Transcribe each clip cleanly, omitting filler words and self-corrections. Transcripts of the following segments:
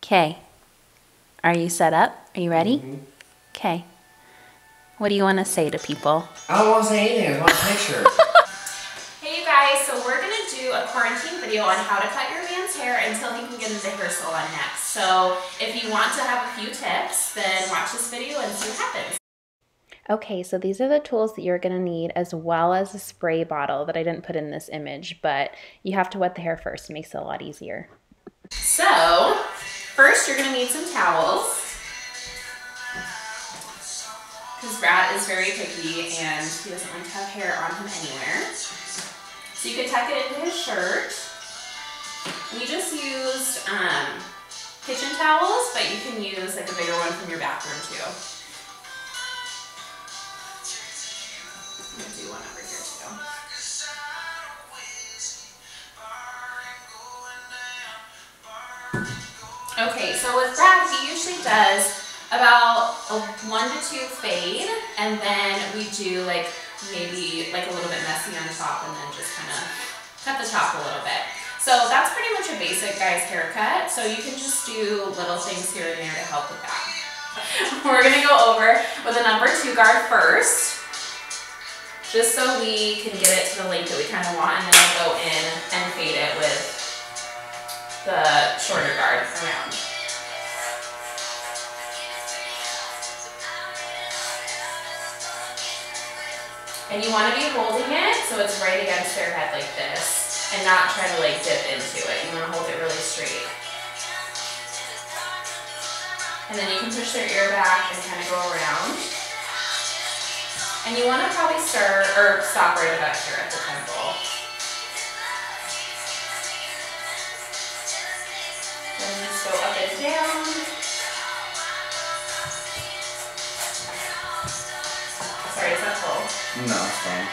Okay. Are you set up? Are you ready? Okay. What do you want to say to people? I don't want to say anything. I want a picture. Hey you guys, so we're going to do a quarantine video on how to cut your man's hair until he can get into hair salon next. So if you want to have a few tips, then watch this video and see what happens. Okay, so these are the tools that you're going to need, as well as a spray bottle that I didn't put in this image, but you have to wet the hair first. It makes it a lot easier. So first you're going to need some towels, because Brad is very picky and he doesn't like to have hair on him anywhere. So you could tuck it into his shirt. And you just used kitchen towels, but you can use like a bigger one from your bathroom too. I'm going to do one over here too. Okay, so with Brad, he usually does about a 1 to 2 fade, and then we do like maybe like a little bit messy on top, and then just kind of cut the top a little bit. So that's pretty much a basic guy's haircut. So you can just do little things here and there to help with that. We're gonna go over with a number 2 guard first, just so we can get it to the length that we kind of want, and then I'll go in and fade it with the shorter guard around. And you want to be holding it so it's right against their head like this, and not try to like dip into it. You want to hold it really straight. And then you can push their ear back and kind of go around. And you want to probably start or stop right about here at the temple. Then just go up and down. Sorry, is that full? No, it's fine.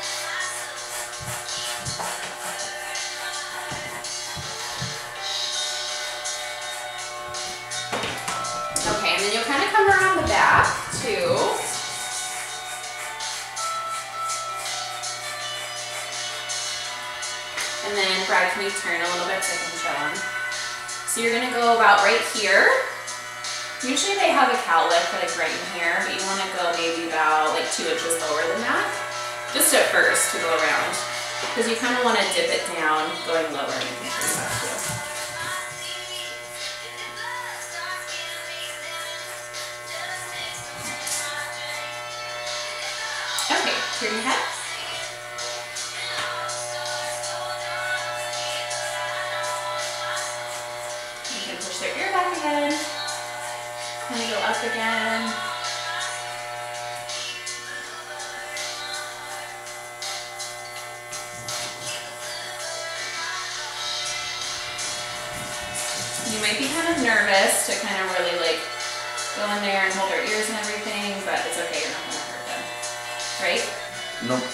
Okay, and then you'll kind of come around the back too. And then Brad, can you turn a little bit so I can show him? So you're gonna go about right here. Usually they have a cowlick like right in here, but you want to go maybe about like 2 inches lower than that. Just at first to go around, because you kind of want to dip it down, going lower, and you can turn that too. Okay, turn your head. You can push their ear back again. Kind of go up again. You might be kind of nervous to kind of really like go in there and hold their ears and everything, but it's okay, you're not going to hurt them. Right? Nope.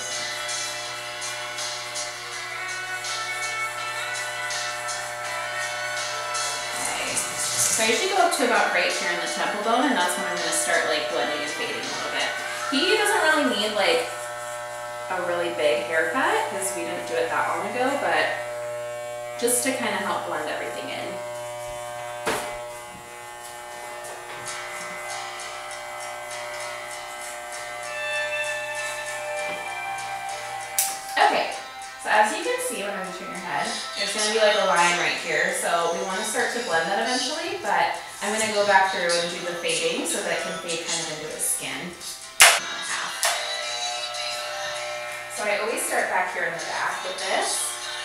So I usually go up to about right here in the temple bone, and that's when I'm going to start like blending and fading a little bit. He doesn't really need like a really big haircut because we didn't do it that long ago, but just to kind of help blend everything in. Okay, so as you can see, whenever you turn your head, there's going to be like a line right here. So we want to start to blend that eventually, but I'm going to go back through and do the fading so that it can fade kind of into his skin. So I always start back here in the back with this.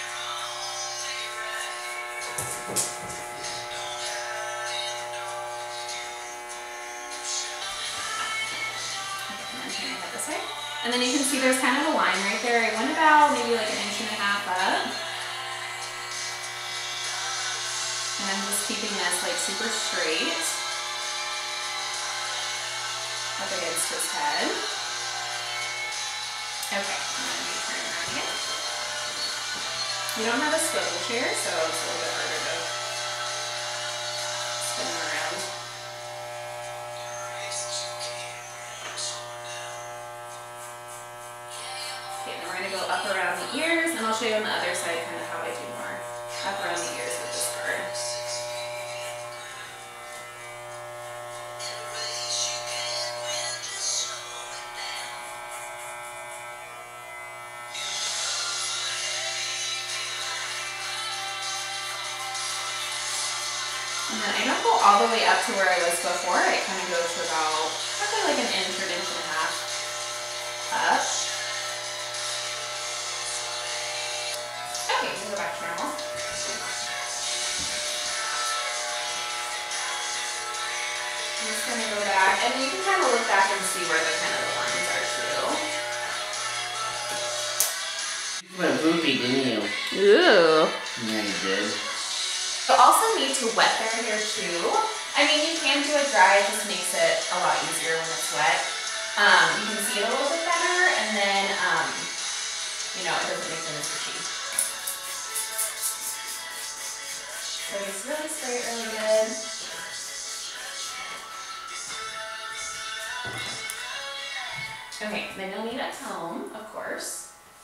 And then you can see there's kind of a line right there. I went about maybe like 1.5 inches up. And I'm just keeping this like super straight up against his head. Okay, and then we turn around again. We don't have a swivel chair, so it's a little bit harder to spin them around. Okay, then we're going to go up around the ears, and I'll show you on the other side kind of how I do more up around the ears with this card. And then I don't go all the way up to where I was before. I kind of go to about probably like an inch or an inch and a half up. Okay, we go back to normal. I'm just gonna go back, and you can kind of look back and see where the kind of the lines are too. You went poopy, didn't you? Ooh. Yeah, you did. You also need to wet their hair too. I mean, you can do it dry, it just makes it a lot easier when it's wet. You can see it a little bit better, and then, you know, it doesn't make them as itchy. So it's really straight, really good. Okay, then you'll need a comb, of course.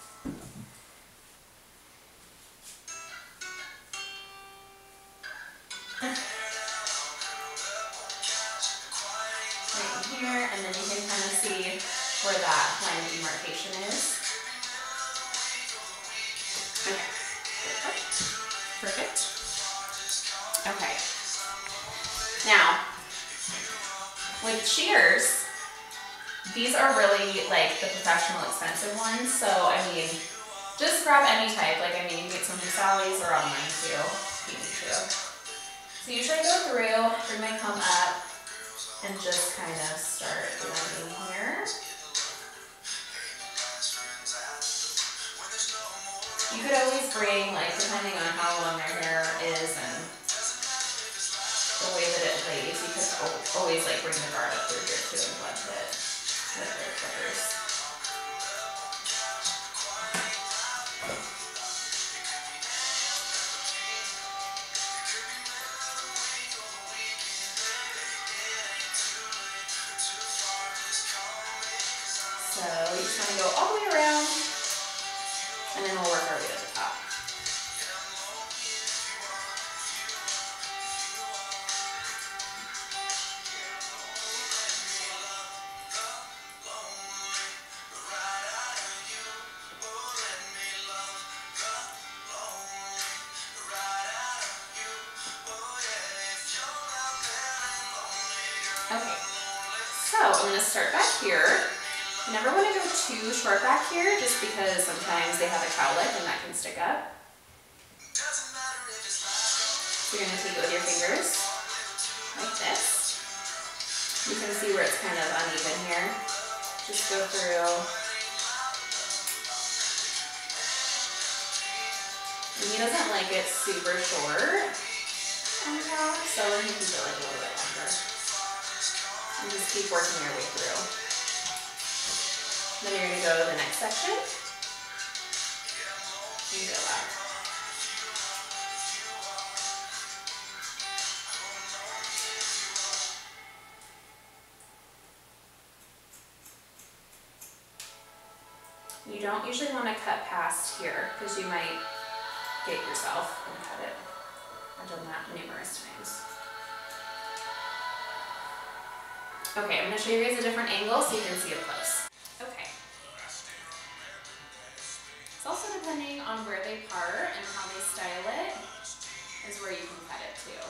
Right here, and then you can kind of see where that line of demarcation is. Okay, perfect. Okay. Now, with shears, these are really like the professional expensive ones, so I mean, just grab any type. Like, I mean, you can get some from Sally's or online too, if you need to. So usually I go through, bring my comb up, and just kind of start blending here. You could always bring, like, depending on how long their hair is and the way that it lays, you could always like bring the guard up through here too and blend it with the clippers. So you just want to go all the way around, and then we'll work our way to the top. Okay, so I'm going to start back here. You never want to go too short back here, just because sometimes they have a cowlick and that can stick up. So you're going to take it with your fingers, like this. You can see where it's kind of uneven here. Just go through. And he doesn't like it super short on top, so he can go like a little bit longer. And just keep working your way through. Then you're going to go to the next section. And go up. You don't usually want to cut past here because you might get yourself and cut it. I've done that numerous times. Okay, I'm going to show you guys a different angle so you can see it close. Okay. It's also depending on where they part and how they style it is where you can cut it too.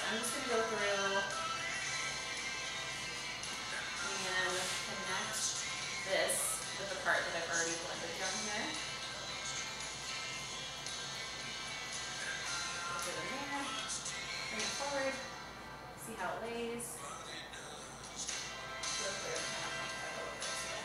I'm just going to go through and connect this with the part that I've already blended down here. Put it in there, bring it forward, see how it lays. Go through and kind of point that a little bit too.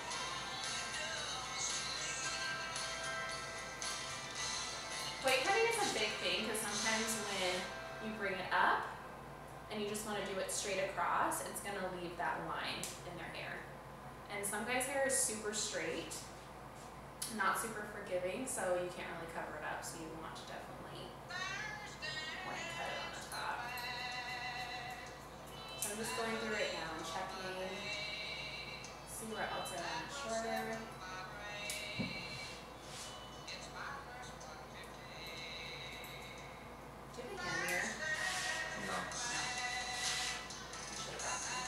Point cutting is a big thing because sometimes when you bring it up and you just want to do it straight across, it's going to leave that line in their hair. And some guys' hair is super straight, not super forgiving, so you can't really cover it up, so you want to definitely point cut it on the top. So I'm just going through it now and checking, see where else I want it shorter. Do you have a hand here? No. I should have brought that.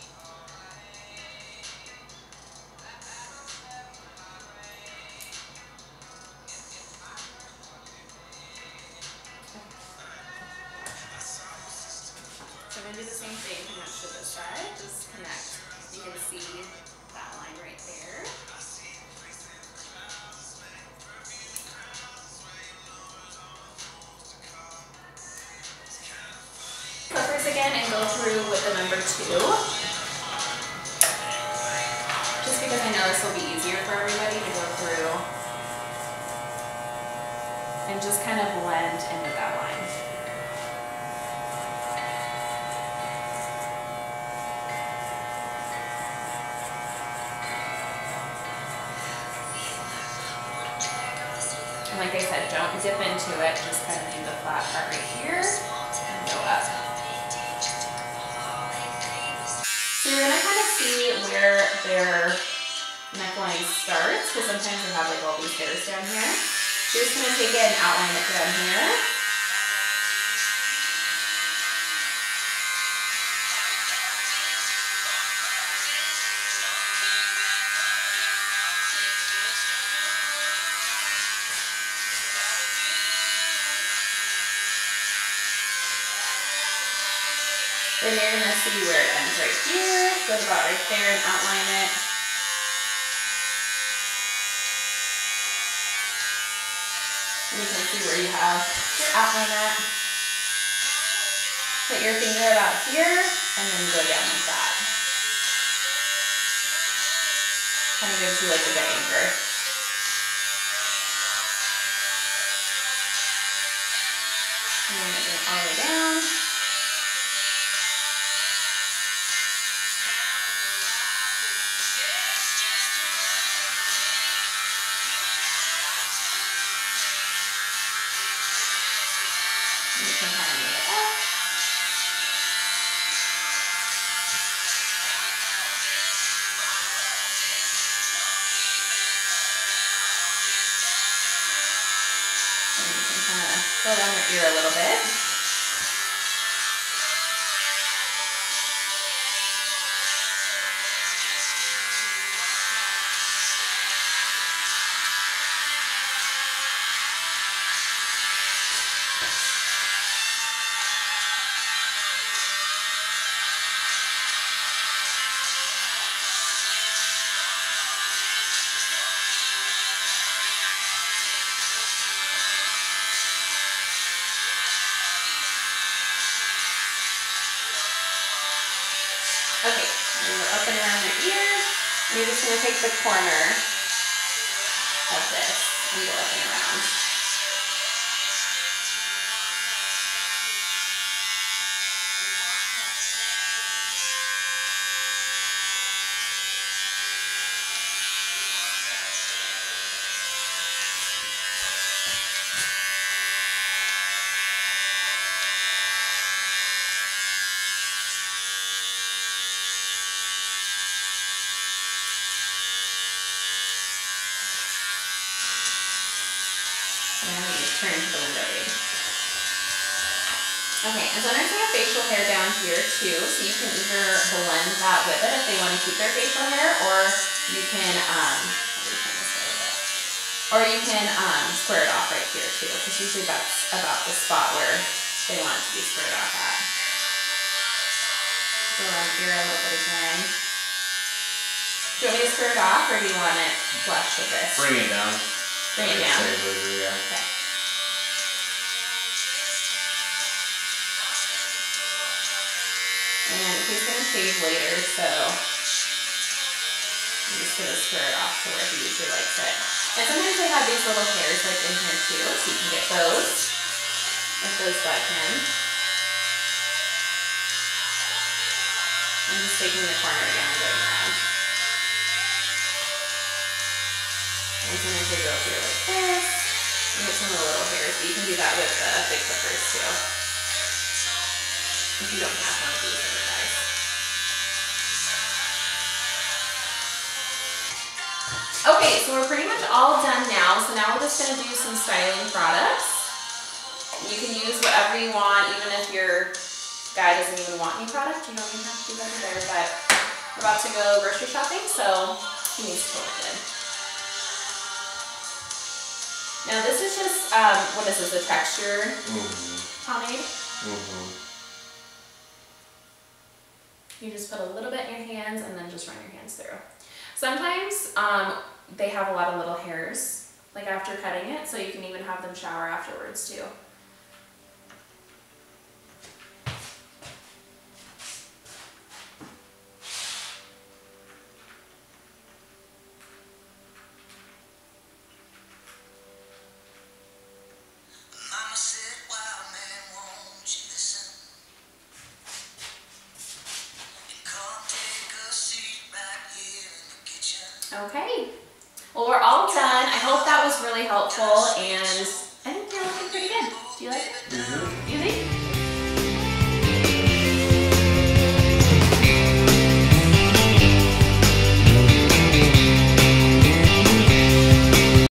So I'm going to do the same thing, connect to this side, just connect. You can see that line right there. Clippers again and go through with the number 2. Just because I know this will be easier for everybody to go through and just kind of blend in with that line. And like I said, don't dip into it, just kind of do the flat part right here and go up. So you're going to kind of see where their neckline starts, because sometimes they have like all these hairs down here. So you're just going to take it and outline it down here. Then you're going to see where it ends right here, go about right there and outline it. And you can see where you have your outline at. Put your finger about here and then go down like that. Kind of gives you like a good anchor. And then bring it all the way down. Go around your ear a little bit. Okay, and we're up and around your ear. And you're just going to take the corner of this and go up and around. Turn to the window read. Okay, and so I'm going to have facial hair down here too, so you can either blend that with it if they want to keep their facial hair, or you can, square it off right here too, because usually that's about the spot where they want it to be squared off at. Just go around here a little bit again. Do you want me to stir it off, or do you want it flush with this? Bring it down. Bring it down? Yeah. Okay. And he's going to shave later, so I'm just going to stir it off to where he usually likes it. And sometimes they have these little hairs like in here too, so you can get those if those bug him. I'm just taking the corner again and going around. And sometimes they go through like this, and get some of the little hairs, but you can do that with the big clippers too. If you don't have one of these other guys. Okay, so we're pretty much all done now. So now we're just going to do some styling products. You can use whatever you want, even if your guy doesn't even want any product. You don't even have to do that either. But we're about to go grocery shopping, so he needs to look good. Now this is just, what is this, a texture pomade? You just put a little bit in your hands and then just run your hands through. Sometimes they have a lot of little hairs, like after cutting it, so you can even have them shower afterwards too. Okay, well we're all done. I hope that was really helpful, and I think you're looking pretty good. Do you like it?